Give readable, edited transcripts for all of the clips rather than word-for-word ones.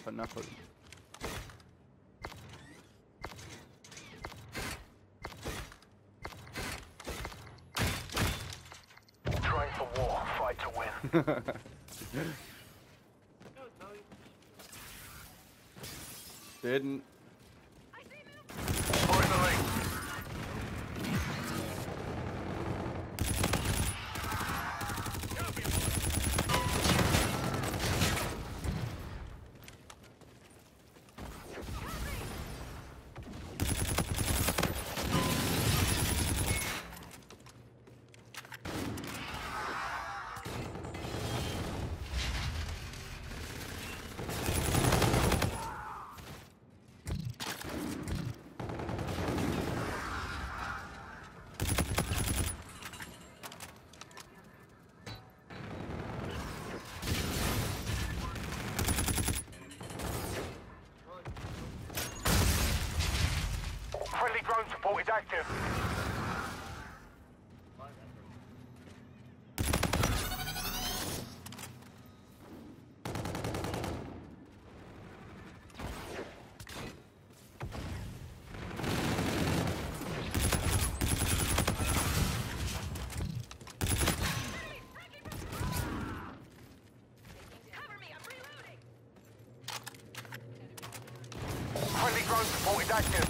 نخل نخل. Train for war, fight to win. Didn't. We're in the lead. Friendly drone support is active. Friendly drone support is active.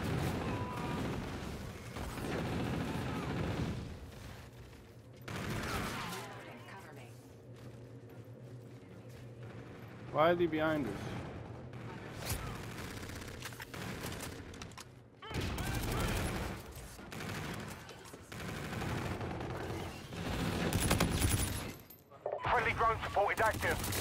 Why are they behind us? Friendly drone support is active.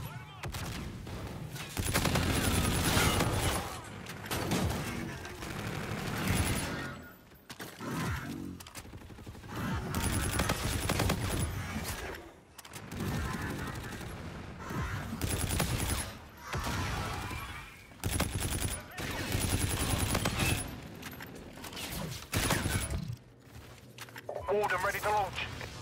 Warden ready to launch.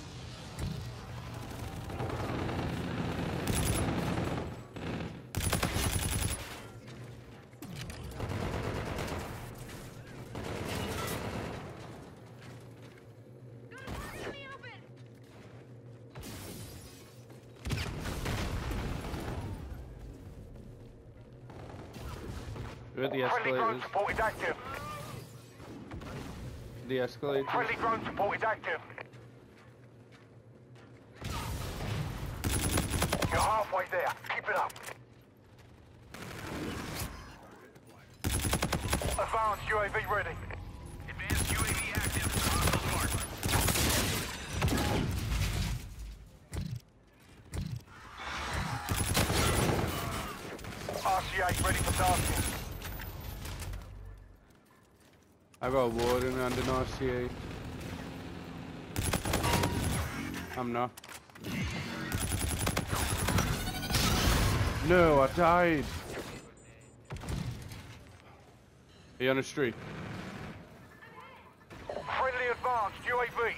Where are the Friendly drone escalators? support is active. The escalators? Friendly drone support is active. You're halfway there. Keep it up. Advanced UAV ready. Advanced UAV active. RC-8 ready for tasking. I got a warden and an RCA. I'm not. No, I died. Are you on the street? Friendly advanced UAV.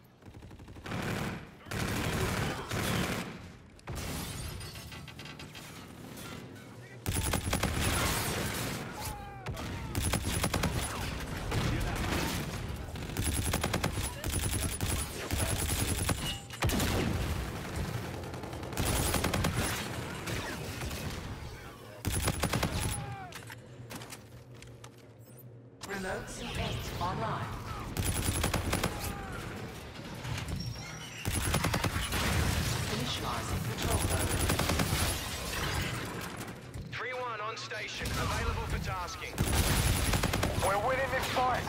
Remote C8 online. Initializing patrol mode. 3-1 on station, available for tasking. We're winning this fight.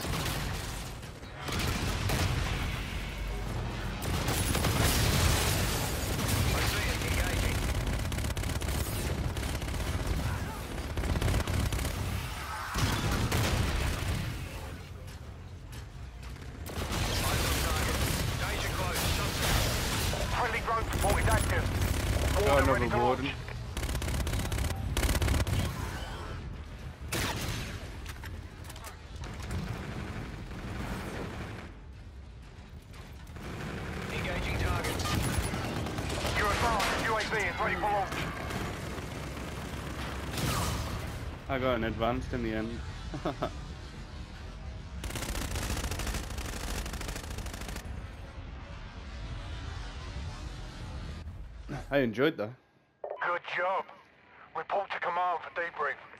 I see it, engaging. Eyes on target. Danger close, shots out. Friendly drone support is active. Got Warden ready another to warden. launch. Engaging targets. Your advanced UAV is ready for launch. I got an advanced in the end. I enjoyed that. Good job. Report to command for debrief.